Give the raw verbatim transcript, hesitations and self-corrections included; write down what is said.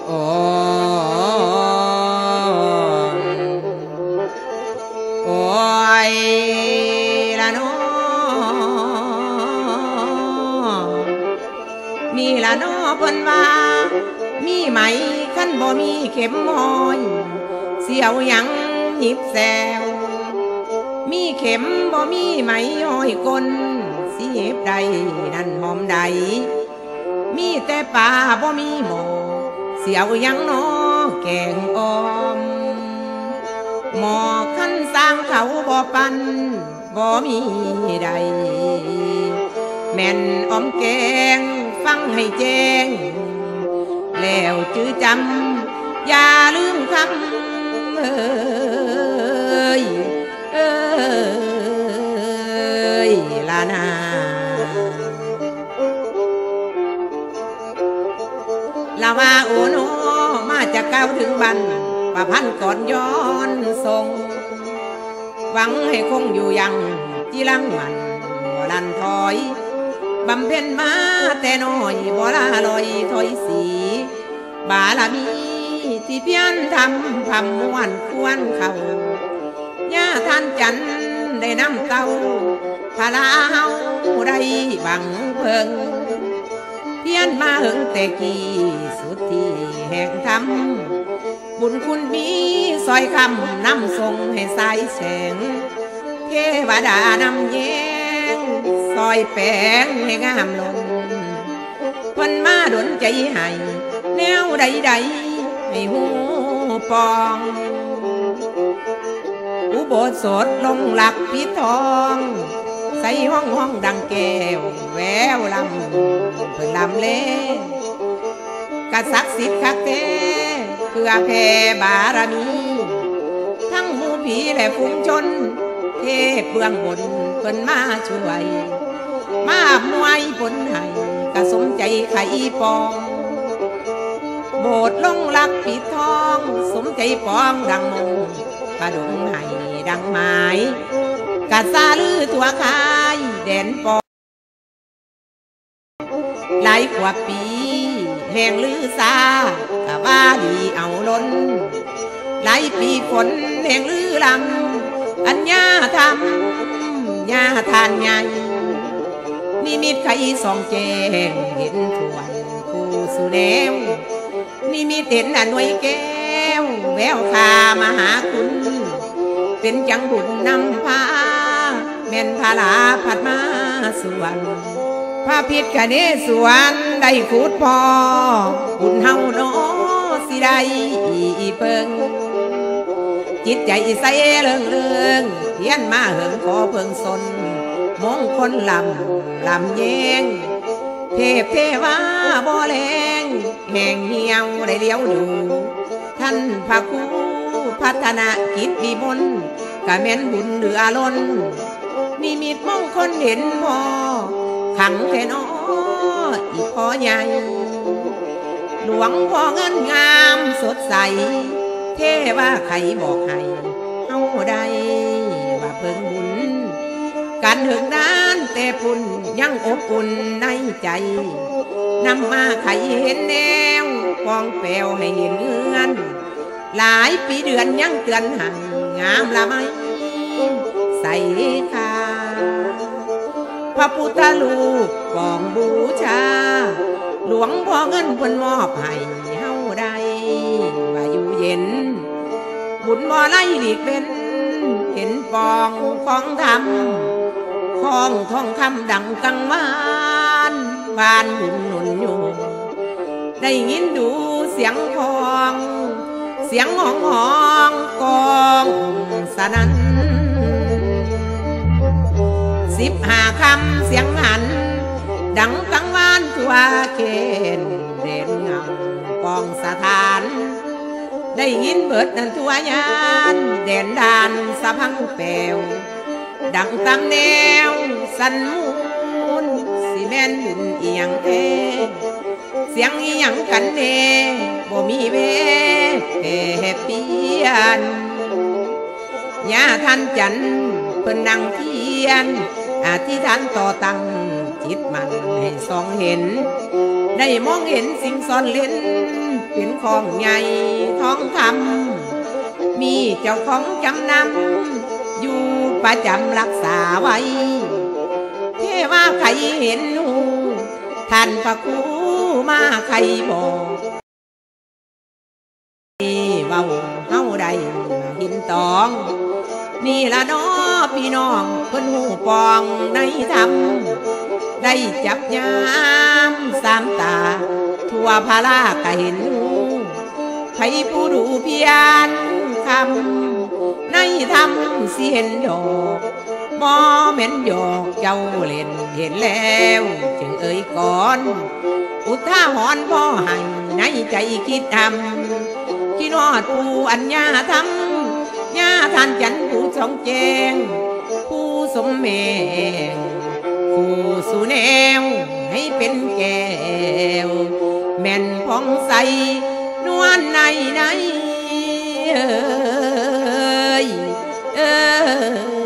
โอ้โอ้ยละน้อนี่ละน้อเพิ่นว่ามีไหมขั้นบ่มีเข็มมอยเสียวยังหยิบแซวมีเข็มบ่มีไหมห้อยกลสิเห็บใดนั่นหอมใดมีแต่ป่าบ่มีหมอเสียวยังน้อแกงออมหมอขั้นสร้างเขาบ่ปันบ่มีใดแม่นออมแกงฟังให้แจ้งแล้วจื้อจำอย่าลืมคำเอ้ยเอ้ยลานาลาว่าโอโนมาจากเก้าถึงบันประพันธ์ก่อนย้อนทรงหวังให้คงอยู่ยังจีรังมันบ่ลันถอยบำเพ็ญมาแต่น้อยบ่ลาลอยถอยสีบารมีที่เพียรทำพำม้วนควรเขาย่าท่านจันได้นำเต้าพาลาเฮาได้บังเพิงเพียรมาหึงแต่กี่สุดที่แห่งธรรมบุญคุณมีซอยคำนำทรงให้สายแสงเทวดานำแยงซอยแปงให้งามลงเพิ่นมาดลใจให้แนวใดๆให้หูปองอุโบสถลงหลักพิทองใส่ห้องห้องดังแก้วแววลำเพิ่นลำเล่กะศักดิ์สิทธิ์คักแท้เพื่อแผ่บารมีทั้งหมู่ผีและฝูงชนเทพเบื้องบนเพิ่นมาช่วยมาอำนวยผลให้กะสมใจไข่ปองโบสถ์ลงหลักปิดทองสมใจปองดังมงกระดงให้ดังไม้กะซาลือตัวคายแดนปองหลายกว่าปีแห่งลือซากะว่าดีเอาล้นหลายปีฝนแห่งลือลำอัญญาธรรมญาทานใหญ่นิมิตไขสองแจงเห็นทวนผู้สุแนวนิมิตเห็นอหน่วยแก้วแววคามหาคุณเป็นจังบุญนำพาแม่นพาลาผัดมาสวนพระพิษกะเนสวนได้ขุดพอบุญเฮาโนสิได้เปิงจิตใจใสเลื่องเลื่องเทียนมาเหิงขอเพิ่งสนมงคลลำลำเยงเทพเทวาบ่แรงแห่งเหี่ยวได้เลี้ยวดูท่านพระครูพัฒนากิจวิมลกะแม่นบุญเหลือล้นนิมิตมงคลเห็นพอขังแท่นออีพ่อใหญ่หลวงพ่อเงินงามสดใสเทว่าใครบอกให้เฮาได้ว่าเพิ่งบุญการถึงนั้นแต่ปุ่นยังอบอุ่นในใจนำมาใครเห็นแนวกองแปวให้เห็นเงื่อนหลายปีเดือนยังเตือนให้งามละไมใส่คาพระพุทธรูปกองบูชาหลวงพ่อเงินเพิ่นมอบให้เฮาได้ว่าอยู่เย็นบุญบ่ไล่หลีกเป็นเห็นปองของธรรมของทองคำดังกังวานบานบุญหนุนอยู่ได้ยินดูเสียงพองเสียงห้องห้องกองสนั่นสิบห้าคำเสียงหันดังกังวานทั่วเขตเด่นเงากองสถานได้ยินเบิดนันทั่วยานแดนดานสะพังแปวดังตำแนวสันมูลสิแม่นบุญเอียงเทเสียงอีหยังกันเน่บ่มีเวแห่เปียนย่าท่านจันเพิ่นนั่งเทียนอธิษฐานต่อตั้งจิตมันให้สองเห็นได้มองเห็นสิ่งซ่อนเล่นเป็นของใหญ่ท้องคำมีเจ้าของจำนำอยู่ประจำรักษาไว้เทว่าใครเห็นหูท่านพระครูมาใครบอกเว้าเฮาได้เห็นตองนี่ละน้อพี่น้องเพิ่นหูปองในธรรมได้จับยามสามตาทั่วพาราก็เห็นหูไผผู้ดูเพียรคำในธรรมสิเห็นดอกมอเม็นหยอกเจ้าเล่นเห็นแล้วจึงเอ่ยก่อนอุทาหรณ์พ่อให้ในใจคิดทำคิดฮอดผู้อัญญาธรรมญาท่านจันผู้ทรงแจงผู้สมเมงผู้สู่แนวให้เป็นแก้วแม่นผ่องใสนวลในในเอ้ยเอ้ย